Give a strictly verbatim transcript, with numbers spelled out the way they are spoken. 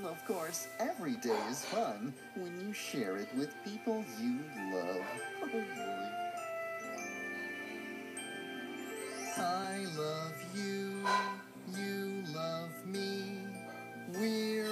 Of course, every day is fun when you share it with people you love. Oh, boy. I love you, you love me. We're